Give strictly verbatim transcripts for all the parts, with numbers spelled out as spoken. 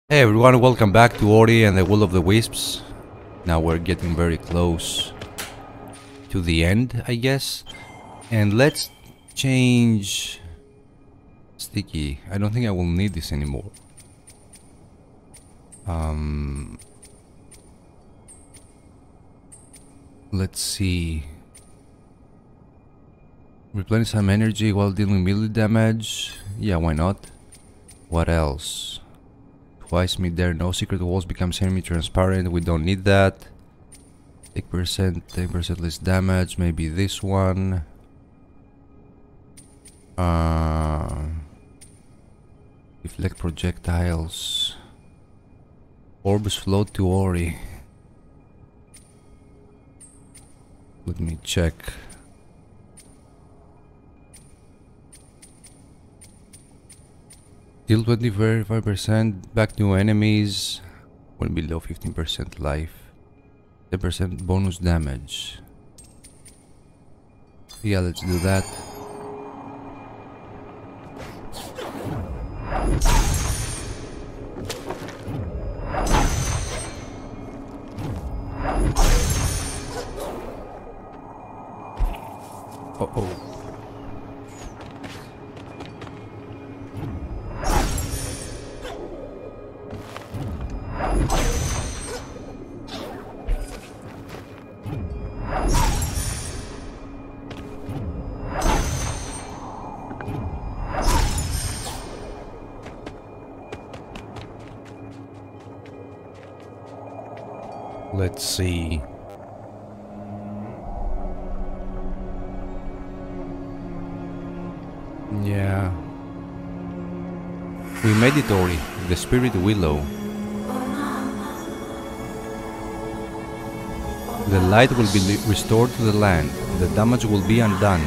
Hey everyone, welcome back to O R I and the Will of the Wisps. Now we're getting very close to the end, I guess. And let's change sticky. I don't think I will need this anymore. Um, let's see. Replenish some energy while dealing melee damage. Yeah, why not? What else? Twice mid-air, no secret walls become semi-transparent. We don't need that. Take percent, ten percent less damage. Maybe this one. Uh, deflect projectiles. Orbs float to O R I. Let me check. Deal twenty-five percent back to enemies when below fifteen percent life. ten percent bonus damage. Yeah, let's do that. Uh-oh. Let's see. Yeah. We made it, O R I, the Spirit Willow. The light will be restored to the land. The damage will be undone.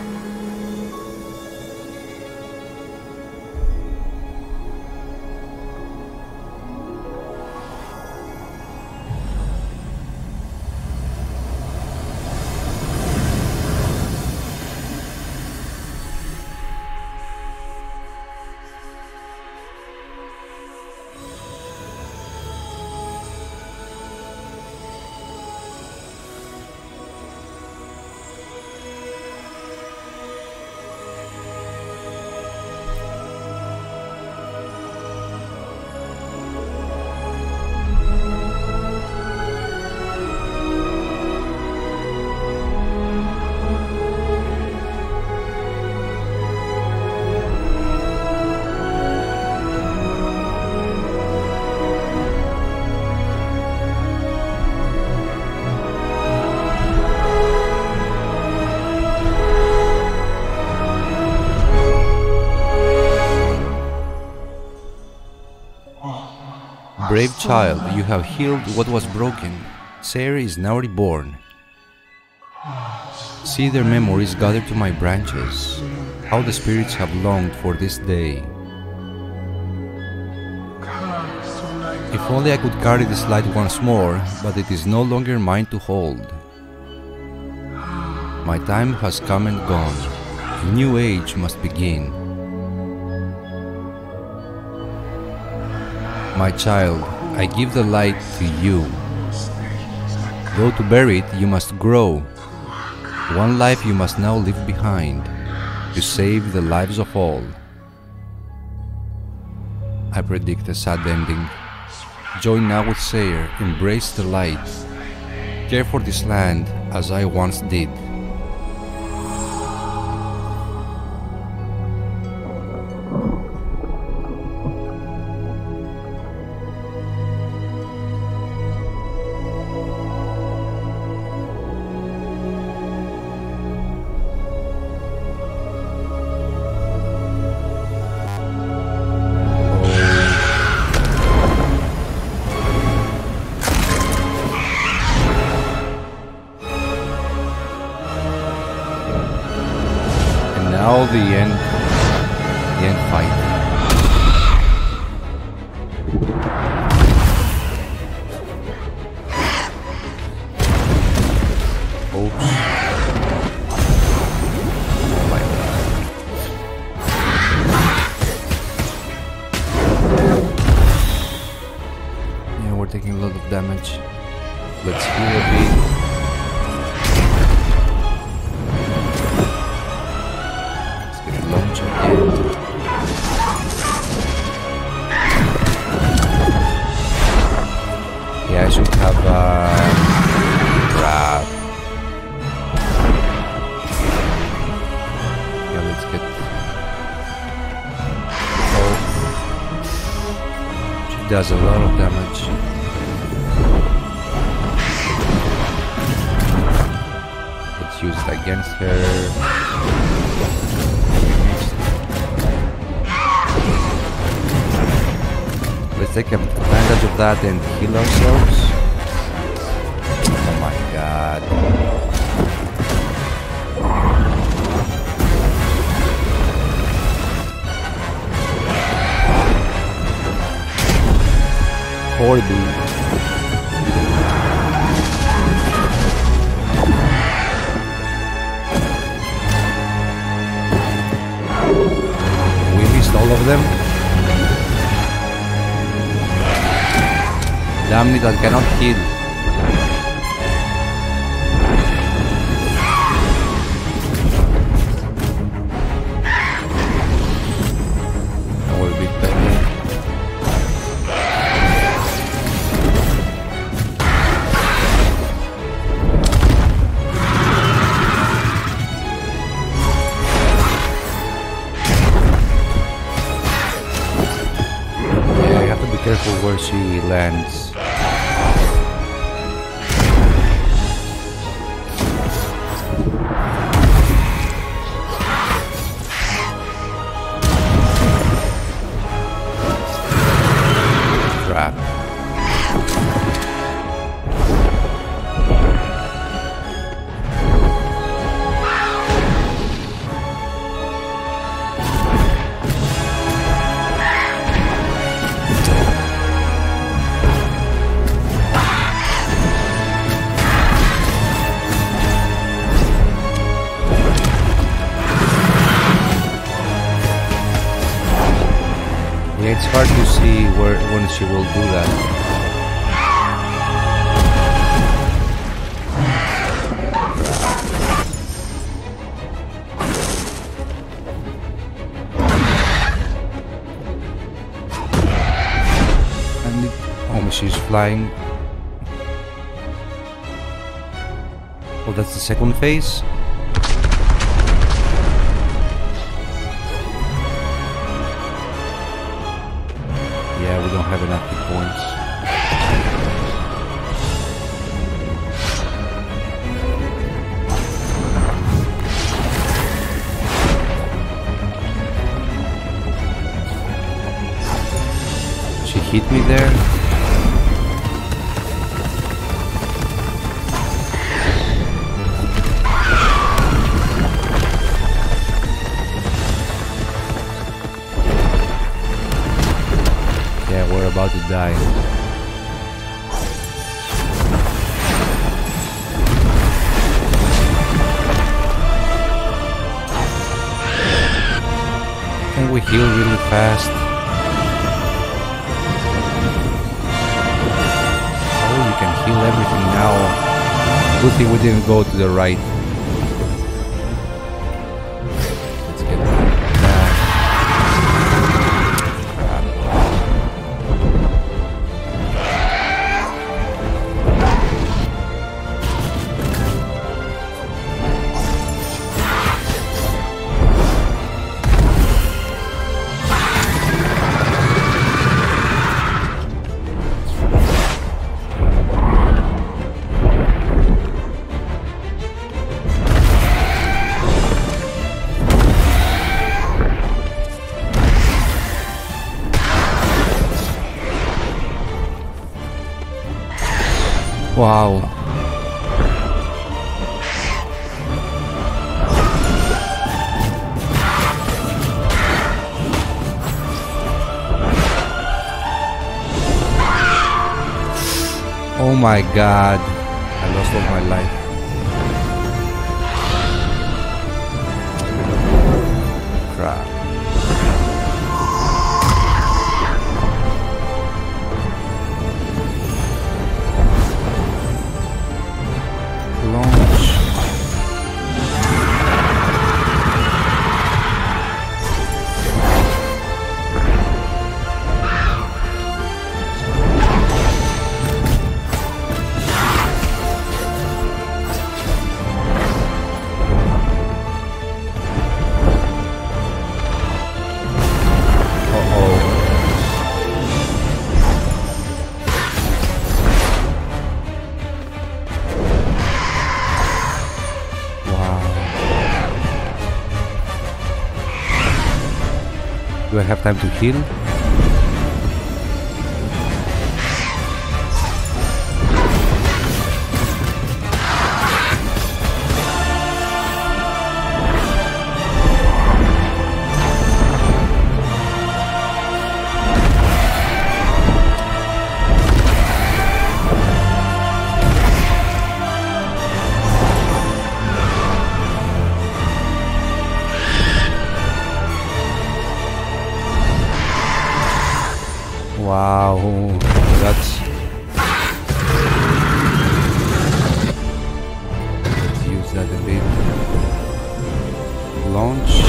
Brave child, you have healed what was broken. Sayre is now reborn. See their memories gathered to my branches. How the spirits have longed for this day. If only I could carry this light once more, but it is no longer mine to hold. My time has come and gone. A new age must begin. My child, I give the light to you. Though to bury it, you must grow. One life you must now leave behind, to save the lives of all. I predict a sad ending. Join now with Sayre, embrace the light. Care for this land as I once did. Now the end, the end fight. Oops. Oh my God. taking a lot of damage. Let's heal a bit. Let's get a launch again. Yeah, I should have a grab. Yeah, let's get. Oh, she does a lot of damage. Let's use it against her. Let's take advantage of that and heal ourselves. Oh my god. Horrible. We missed all of them. Damn it, I cannot heal. That will be better. Yeah, I have to be careful where she lands. It's hard to see where when she will do that. And it, oh, she's flying. Oh, that's the second phase. Yeah, we don't have enough hit points. She hit me there. Yeah, we're about to die. Can we heal really fast? Oh, you can heal everything now. Good thing we didn't go to the right. Let's get that. Wow. Oh my god. I lost all my life. Crap. Do I have time to heal? Wow, that's... Let's use that a bit. Launch.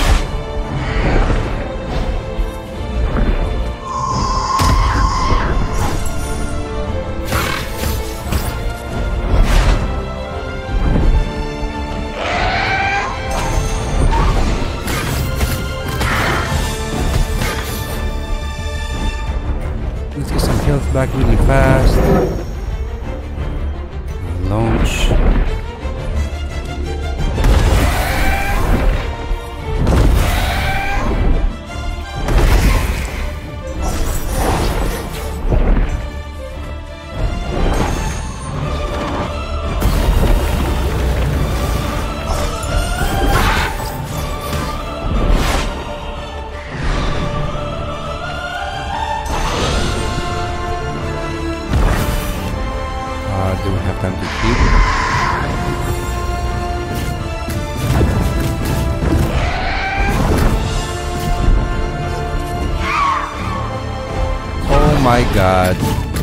Let's get some health back really fast. Launch. Do we have time to keep? Oh my god.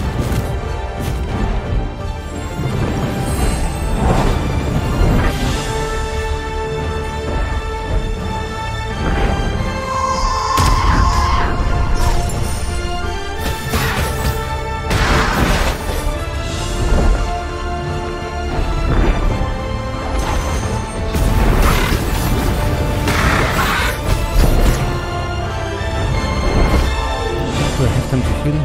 Do I have time to heal?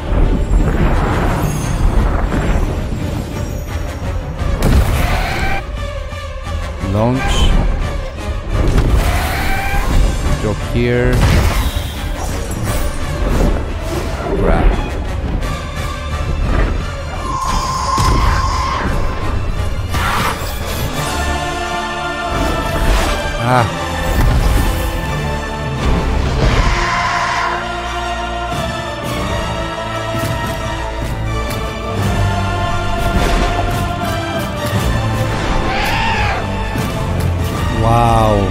Launch. Drop here. Grab. Ah. Wow.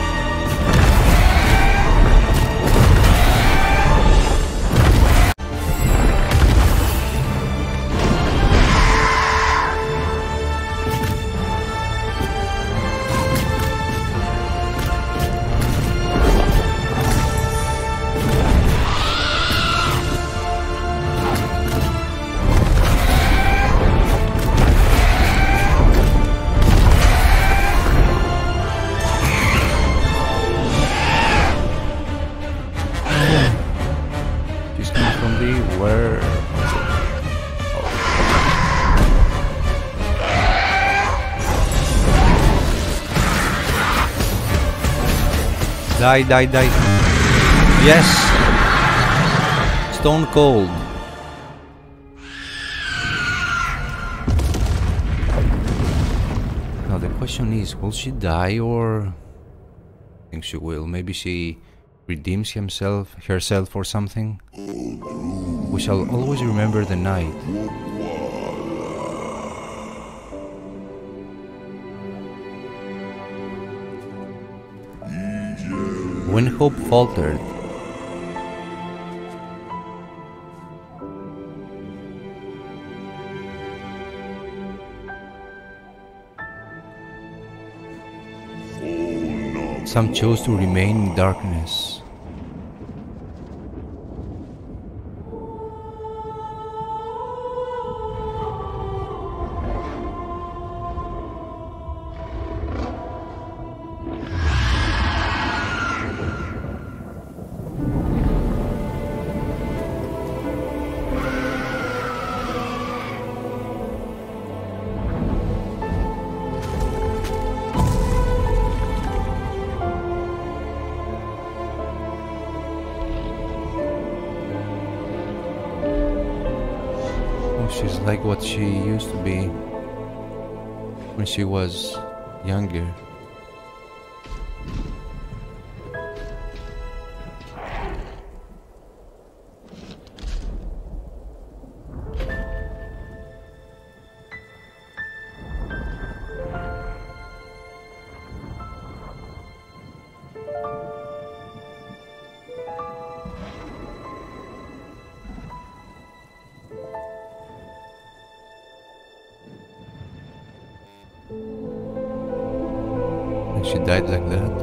Where? Oh. Die, die, die. Yes! Stone cold. Now the question is, will she die or... I think she will. Maybe she redeems himself, herself or something. We shall always remember the night. When hope faltered, some chose to remain in darkness. she's like what she used to be when she was younger. And she died like that.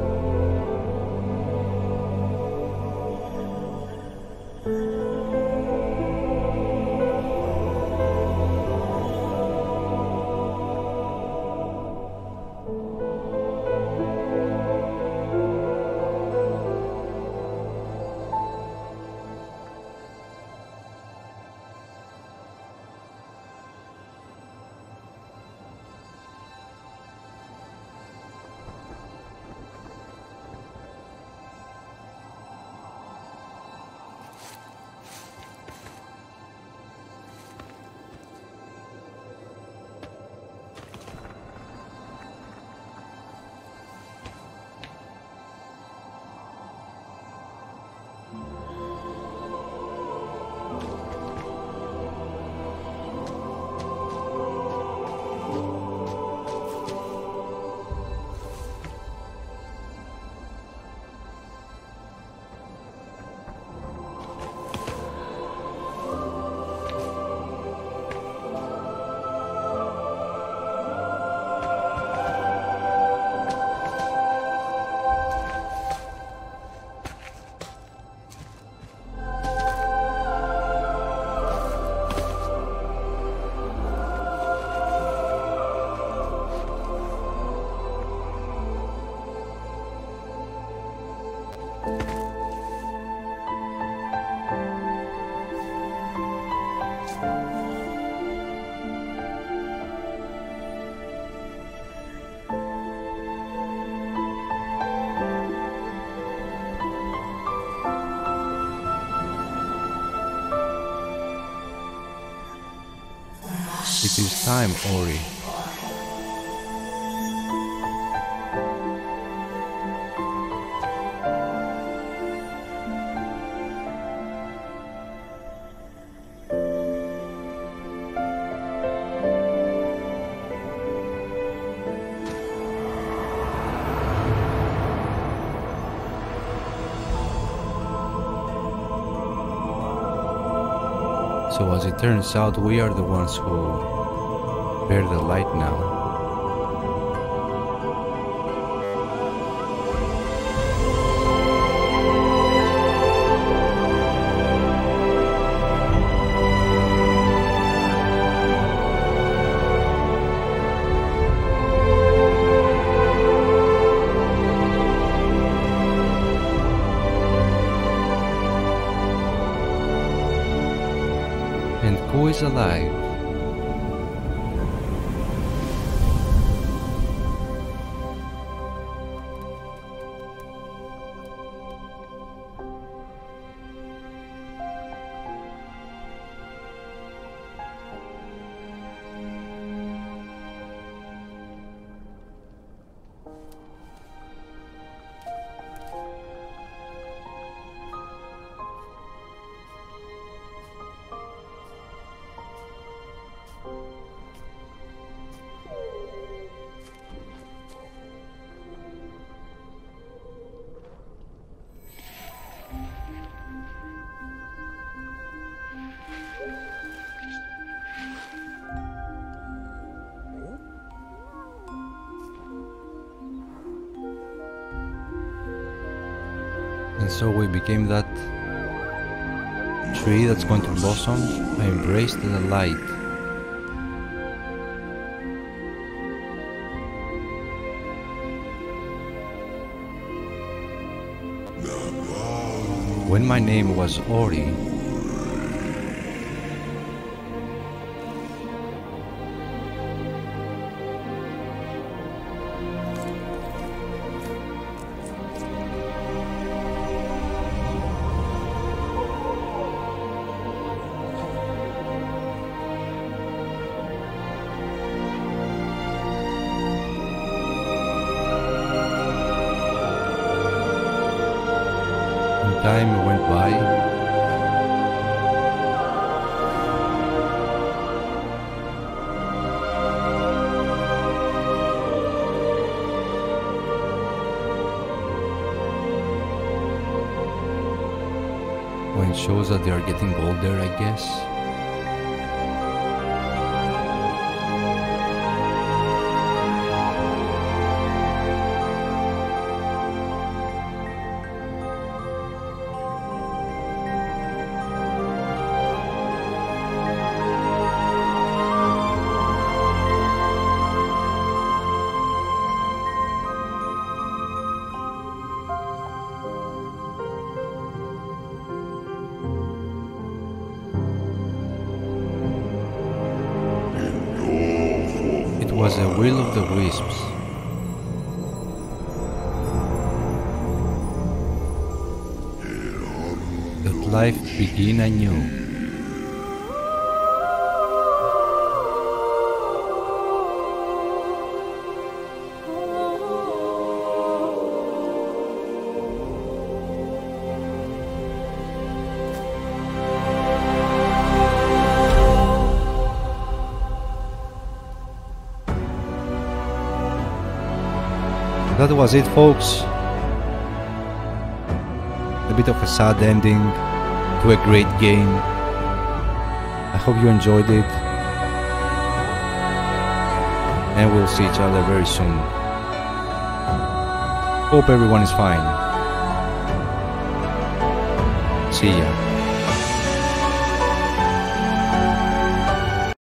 It is time, Ori. So as it turns out, we are the ones who bear the light now. And who is alive? And so we became that tree that's going to blossom. I embraced the light. When my name was Ori, Time went by. When it shows that they are getting older, I guess. Was the will of the Wisps. That life begin anew. That was it, folks. A bit of a sad ending to a great game. I hope you enjoyed it. And we'll see each other very soon. Hope everyone is fine. See ya.